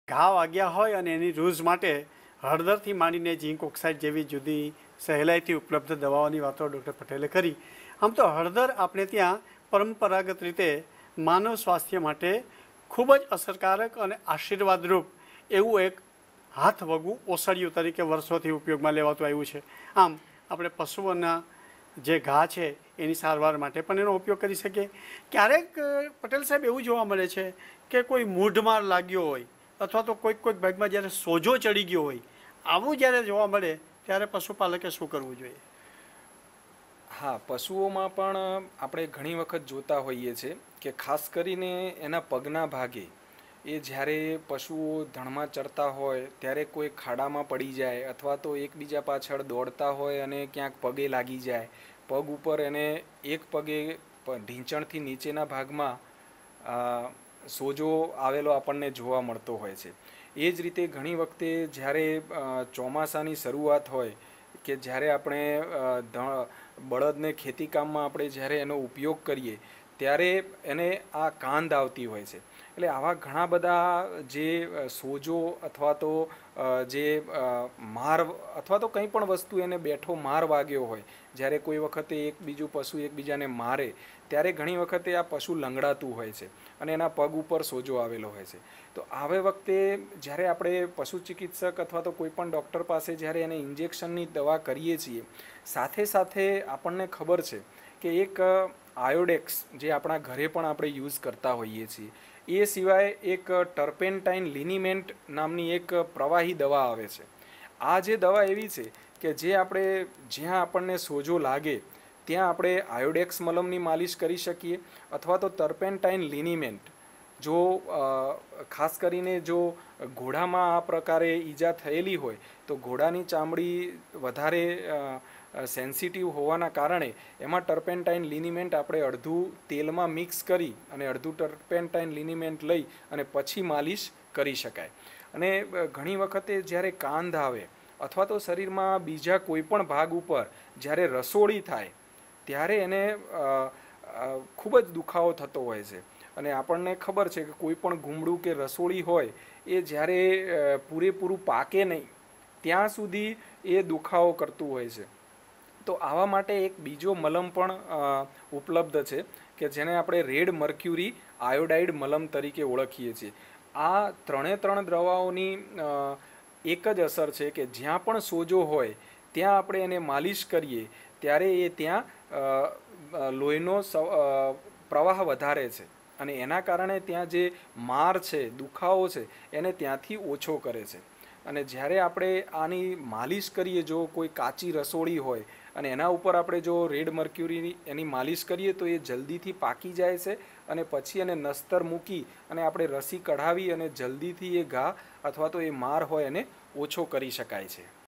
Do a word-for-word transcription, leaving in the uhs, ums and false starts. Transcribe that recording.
ઘા વાગ્યા હોય અને એની રૂઝ માટે હળદરથી માંડીને ઝીંક ઓક્સાઇડ જેવી જુદી સહેલાઈથી ઉપલબ્ધ દવાઓની વાતો ડૉક્ટર પટેલે કરી. આમ તો હળદર આપણે ત્યાં પરંપરાગત રીતે માનવ સ્વાસ્થ્ય માટે ખૂબ જ અસરકારક અને આશીર્વાદરૂપ એવું એક હાથ વગું ઓસડિયું તરીકે વર્ષોથી ઉપયોગમાં લેવાતું આવ્યું છે. આમ આપણે પશુઓના જે ઘા છે એની સારવાર માટે પણ એનો ઉપયોગ કરી શકીએ. ક્યારેક પટેલ સાહેબ એવું જોવા મળે છે કે કોઈ મૂઢમાર લાગ્યો હોય અથવા તો કોઈક કોઈક ભાગમાં જ્યારે સોજો ચડી ગયો હોય, આવું જ્યારે જોવા મળે ત્યારે પશુપાલકે શું કરવું જોઈએ? હા, પશુઓમાં પણ આપણે ઘણી વખત જોતા હોઈએ છીએ કે ખાસ કરીને એના પગના ભાગે એ જ્યારે પશુઓ ધણમાં ચરતા હોય ત્યારે કોઈ ખાડામાં પડી જાય અથવા તો એકબીજા પાછળ દોડતા હોય અને ક્યાંક પગે લાગી જાય, પગ ઉપર એને એક પગે ઢીંચણથી નીચેના ભાગમાં સોજો આવેલો આપણને જોવા મળતો હોય છે. એ જ રીતે ઘણી વખતે જ્યારે ચોમાસાની શરૂઆત હોય કે જ્યારે આપણે બળદને ખેતીકામમાં આપણે જ્યારે એનો ઉપયોગ કરીએ ત્યારે એને આ કાંધ આવતી હોય છે. એટલે આવા ઘણા બધા જે સોજો અથવા તો જે માર અથવા તો કંઈ પણ વસ્તુ એને બેઠો માર વાગ્યો હોય, જ્યારે કોઈ વખતે એક બીજું પશુ એકબીજાને મારે ત્યારે ઘણી વખતે આ પશુ લંગડાતું હોય છે અને એના પગ ઉપર સોજો આવેલો હોય છે. તો આવે વખતે જ્યારે આપણે પશુ ચિકિત્સક અથવા તો કોઈ પણ ડૉક્ટર પાસે જ્યારે એને ઇન્જેક્શનની દવા કરીએ છીએ, સાથે સાથે આપણને ખબર છે કે એક આયોડેક્સ જે આપણા ઘરે પણ આપણે યુઝ કરતા હોઈએ છીએ, એ સિવાય એક ટર્પેન્ટાઇન લિનીમેન્ટ નામની એક પ્રવાહી દવા આવે છે. આ જે દવા એવી છે કે જે આપણે જ્યાં આપણને સોજો લાગે ત્યાં આપણે આયોડેક્સ મલમની માલિશ કરી શકીએ અથવા તો ટર્પેન્ટાઇન લિનીમેન્ટ, જો ખાસ કરીને જો ઘોડામાં આ પ્રકારે ઈજા થયેલી હોય તો ઘોડાની ચામડી વધારે સેન્સિટિવ હોવાના કારણે એમાં ટર્પેન્ટાઇન લિનીમેન્ટ આપણે અડધું તેલમાં મિક્સ કરી અને અડધું ટર્પેન્ટાઇન લિનીમેન્ટ લઈ અને પછી માલિશ કરી શકાય. અને ઘણી વખતે જ્યારે કાંધ આવે અથવા તો શરીરમાં બીજા કોઈ પણ ભાગ ઉપર જ્યારે રસોળી થાય ત્યારે એને ખૂબ જ દુખાવો થતો હોય છે. અને આપણને ખબર છે કે કોઈ પણ ઘૂમડું કે રસોળી હોય એ જ્યારે પૂરેપૂરું પાકે નહીં ત્યાં સુધી એ દુખાવો કરતું હોય છે. તો આવા માટે એક બીજો મલમ પણ ઉપલબ્ધ છે કે જેને આપણે રેડ મર્ક્યુરી આયોડાઇડ મલમ તરીકે ઓળખીએ છીએ. આ ત્રણે ત્રણ દવાઓની એક જ અસર છે કે જ્યાં પણ સોજો હોય ત્યાં આપણે એને માલિશ કરીએ ત્યારે એ ત્યાં લોહીનો પ્રવાહ વધારે છે અને એના કારણે ત્યાં જે માર છે, દુખાવો છે, એને ત્યાંથી ઓછો કરે છે. અને જ્યારે આપણે આની માલિશ કરીએ, જો કોઈ કાચી રસોળી હોય અને એના ઉપર આપણે જો રેડ મર્ક્યુરીની એની માલિશ કરીએ તો એ જલ્દીથી પાકી જાય છે અને પછી એને નસ્તર મૂકી અને આપણે રસી કઢાવી અને જલ્દીથી એ ઘા અથવા તો એ માર હોય એને ઓછો કરી શકાય છે.